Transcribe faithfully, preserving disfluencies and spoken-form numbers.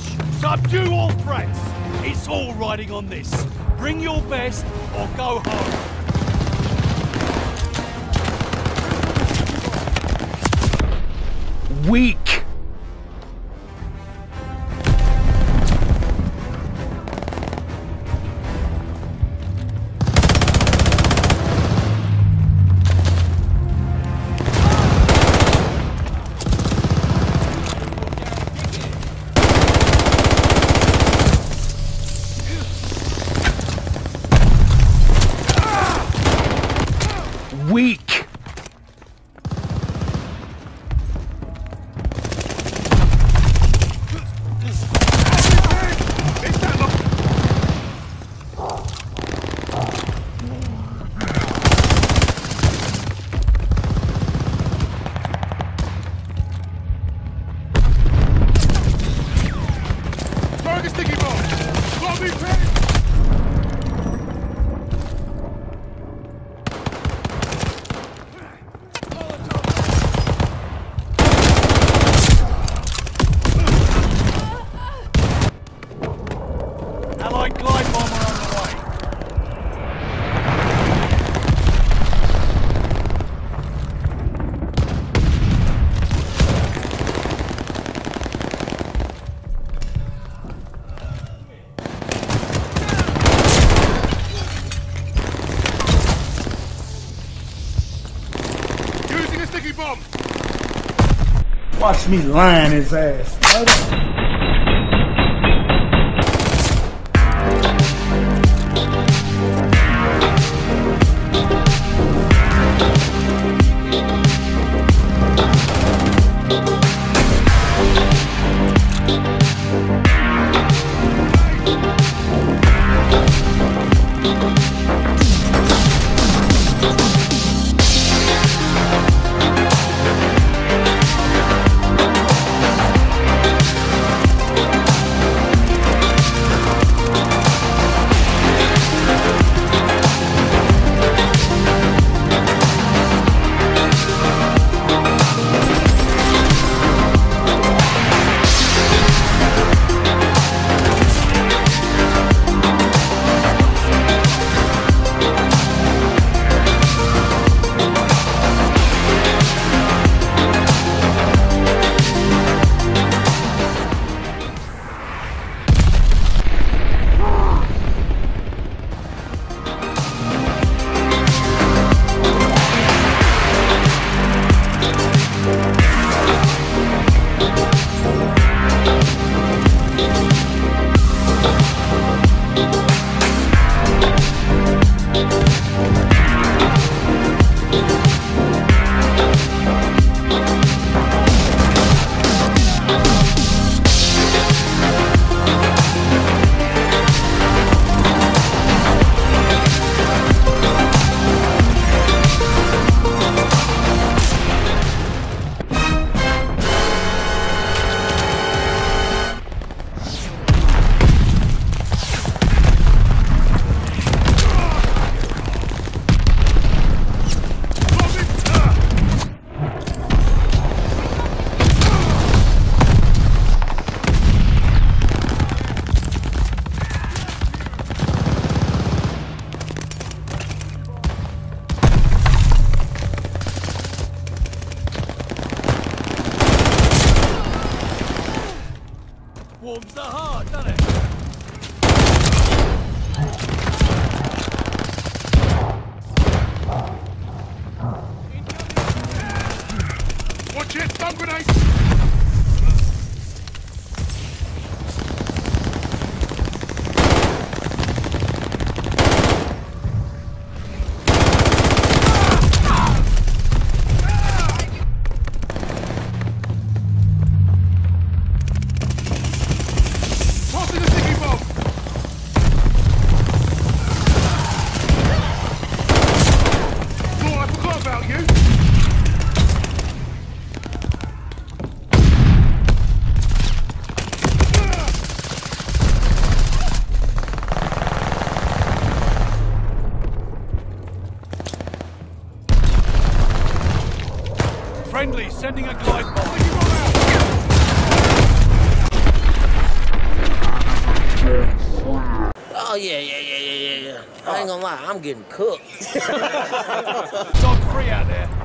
Subdue all threats. It's all riding on this. Bring your best or go home. Weak. Weak. Target sticky bomb! Got me pinned! Allied glide bomber on the way. Using a sticky bomb! Watch me line his ass. Warms the heart, doesn't it? Watch it! Stun grenade! Tossing the sticky bomb! Thought I forgot about you! Friendly, sending a glide bomb. Oh, yeah, yeah, yeah, yeah, yeah, yeah. I ain't gonna lie, I'm getting cooked. Dog free out there.